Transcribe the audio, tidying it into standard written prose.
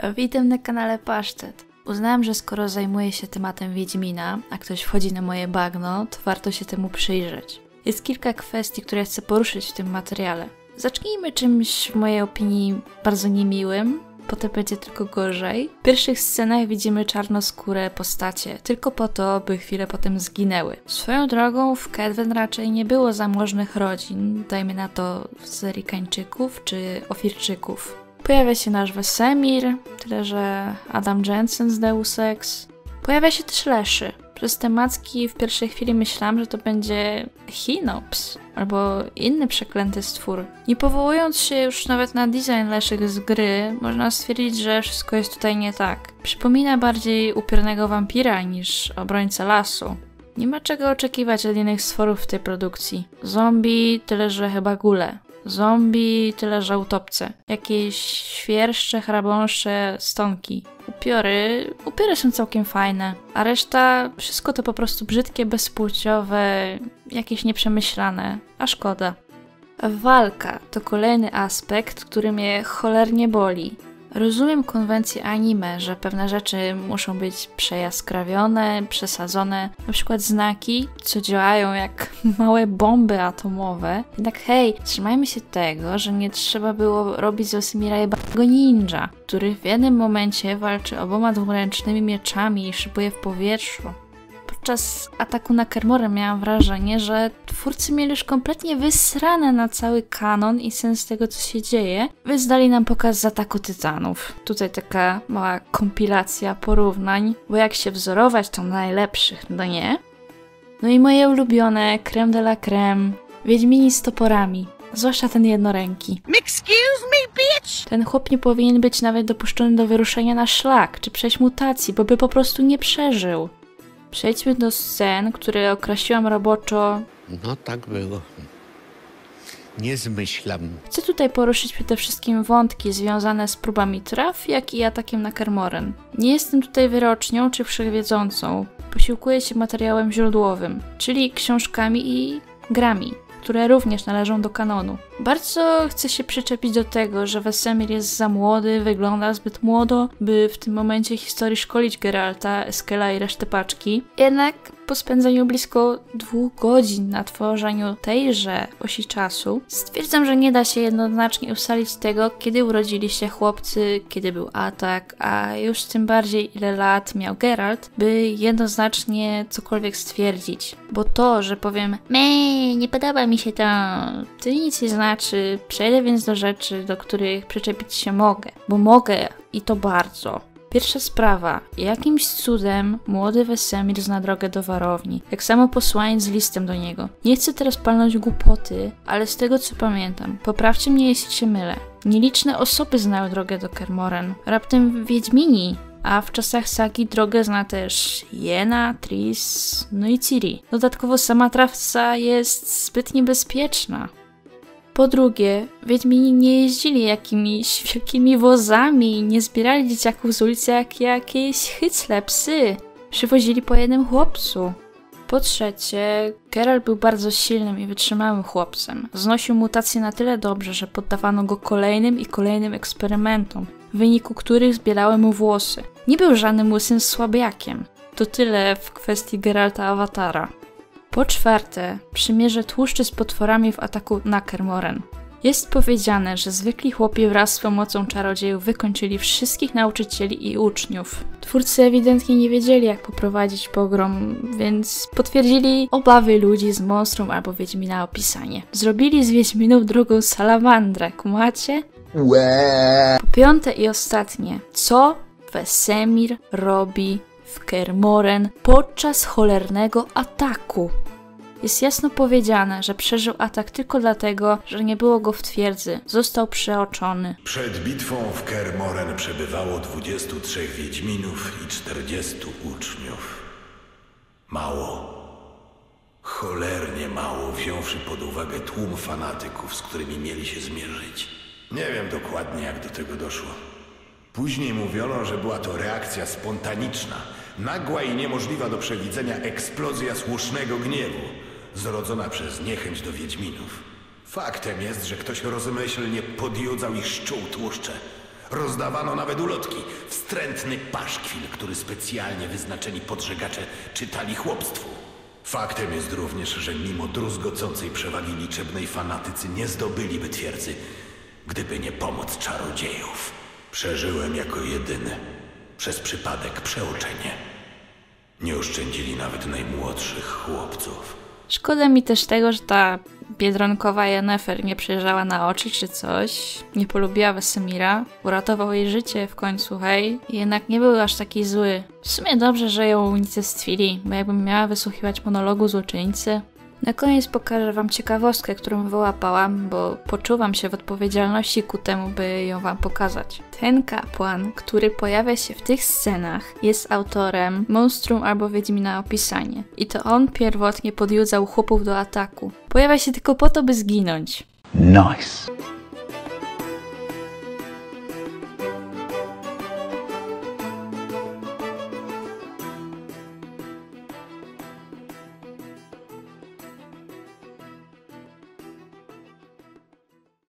Witam na kanale Pasztet. Uznałam, że skoro zajmuję się tematem Wiedźmina, a ktoś wchodzi na moje bagno, to warto się temu przyjrzeć. Jest kilka kwestii, które chcę poruszyć w tym materiale. Zacznijmy czymś w mojej opinii bardzo niemiłym, potem będzie tylko gorzej. W pierwszych scenach widzimy czarnoskóre postacie, tylko po to, by chwilę potem zginęły. Swoją drogą w Kedwen raczej nie było zamożnych rodzin, dajmy na to Zerikańczyków czy Ofirczyków. Pojawia się nasz Wesemir, tyle że Adam Jensen z Deus Ex. Pojawia się też Leszy. Przez te macki w pierwszej chwili myślałam, że to będzie Hinops albo inny przeklęty stwór. Nie powołując się już nawet na design Leszych z gry, można stwierdzić, że wszystko jest tutaj nie tak. Przypomina bardziej upiornego wampira niż obrońcę lasu. Nie ma czego oczekiwać od innych stworów w tej produkcji. Zombie, tyle że chyba gule. Zombie, tyle że utopce. Jakieś świerszcze, chrabąszcze, stonki. Upiory są całkiem fajne, a reszta wszystko to po prostu brzydkie, bezpłciowe, jakieś nieprzemyślane, a szkoda. Walka to kolejny aspekt, który mnie cholernie boli. Rozumiem konwencję anime, że pewne rzeczy muszą być przejaskrawione, przesadzone, na przykład znaki, co działają jak małe bomby atomowe. Jednak hej, trzymajmy się tego, że nie trzeba było robić z Wesemira jebanego ninja, który w jednym momencie walczy oboma dwuręcznymi mieczami i szybuje w powietrzu. Podczas ataku na Kermoren miałam wrażenie, że twórcy mieli już kompletnie wysrane na cały kanon i sens tego, co się dzieje, więc dali nam pokaz z ataku tytanów. Tutaj taka mała kompilacja porównań, bo jak się wzorować, to najlepszych, no nie? No i moje ulubione crème de la crème, Wiedźmini z toporami, zwłaszcza ten jednoręki. Excuse me, bitch! Ten chłop nie powinien być nawet dopuszczony do wyruszenia na szlak, czy przejść mutacji, bo by po prostu nie przeżył. Przejdźmy do scen, które określiłam roboczo. No tak było. Nie zmyślam. Chcę tutaj poruszyć przede wszystkim wątki związane z próbami traf, jak i atakiem na Kermoren. Nie jestem tutaj wyrocznią czy wszechwiedzącą. Posiłkuję się materiałem źródłowym, czyli książkami i grami, które również należą do kanonu. Bardzo chcę się przyczepić do tego, że Wesemir jest za młody, wygląda zbyt młodo, by w tym momencie historii szkolić Geralta, Eskela i resztę paczki. Jednak po spędzeniu blisko 2 godzin na tworzeniu tejże osi czasu, stwierdzam, że nie da się jednoznacznie ustalić tego, kiedy urodzili się chłopcy, kiedy był atak, a już tym bardziej ile lat miał Geralt, by jednoznacznie cokolwiek stwierdzić. Bo to, że powiem nie podoba mi się to nic nie znaczy, przejdę więc do rzeczy, do których przyczepić się mogę. Bo mogę i to bardzo. Pierwsza sprawa. Jakimś cudem młody Wesemir zna drogę do warowni. Tak samo posłaniec z listem do niego. Nie chcę teraz palnąć głupoty, ale z tego co pamiętam, poprawcie mnie jeśli się mylę. Nieliczne osoby znają drogę do Kermoren. Raptem Wiedźmini. A w czasach sagi drogę zna też Yenna, Triss, no i Ciri. Dodatkowo sama trawca jest zbyt niebezpieczna. Po drugie, Wiedźmini nie jeździli jakimiś wielkimi wozami, nie zbierali dzieciaków z ulicy jak jakieś hycle, psy. Przywozili po jednym chłopcu. Po trzecie, Geralt był bardzo silnym i wytrzymałym chłopcem. Znosił mutacje na tyle dobrze, że poddawano go kolejnym i kolejnym eksperymentom, w wyniku których zbielały mu włosy. Nie był żadnym łysym słabiakiem. To tyle w kwestii Geralta Awatara. Po czwarte, przymierze tłuszczy z potworami w ataku na Kermoren. Jest powiedziane, że zwykli chłopi wraz z pomocą czarodziejów wykończyli wszystkich nauczycieli i uczniów. Twórcy ewidentnie nie wiedzieli, jak poprowadzić pogrom, więc potwierdzili obawy ludzi z monstrum albo Wiedźmina opisanie. Zrobili z Wiedźminów drugą salamandrę, kumacie? Po piąte i ostatnie, co Wesemir robi w Kermoren podczas cholernego ataku? Jest jasno powiedziane, że przeżył atak tylko dlatego, że nie było go w twierdzy. Został przeoczony. Przed bitwą w Kermoren przebywało 23 wiedźminów i 40 uczniów. Mało. Cholernie mało, wziąwszy pod uwagę tłum fanatyków, z którymi mieli się zmierzyć. Nie wiem dokładnie, jak do tego doszło. Później mówiono, że była to reakcja spontaniczna, nagła i niemożliwa do przewidzenia eksplozja słusznego gniewu, zrodzona przez niechęć do wiedźminów. Faktem jest, że ktoś rozmyślnie podjudzał i szczuł tłuszcze. Rozdawano nawet ulotki. Wstrętny paszkwil, który specjalnie wyznaczeni podżegacze czytali chłopstwu. Faktem jest również, że mimo druzgocącej przewagi liczebnej fanatycy nie zdobyliby twierdzy, gdyby nie pomoc czarodziejów. Przeżyłem jako jedyny. Przez przypadek przeoczenie. Nie oszczędzili nawet najmłodszych chłopców. Szkoda mi też tego, że ta biedronkowa Yennefer nie przejrzała na oczy czy coś. Nie polubiła Wesemira. Uratował jej życie w końcu, hej. I jednak nie był aż taki zły. W sumie dobrze, że ją unicestwili, bo jakbym miała wysłuchiwać monologu złoczyńcy. Na koniec pokażę wam ciekawostkę, którą wyłapałam, bo poczuwam się w odpowiedzialności ku temu, by ją wam pokazać. Ten kapłan, który pojawia się w tych scenach, jest autorem Monstrum albo Wiedźmina Opisanie. I to on pierwotnie podjudzał chłopów do ataku. Pojawia się tylko po to, by zginąć. Nice.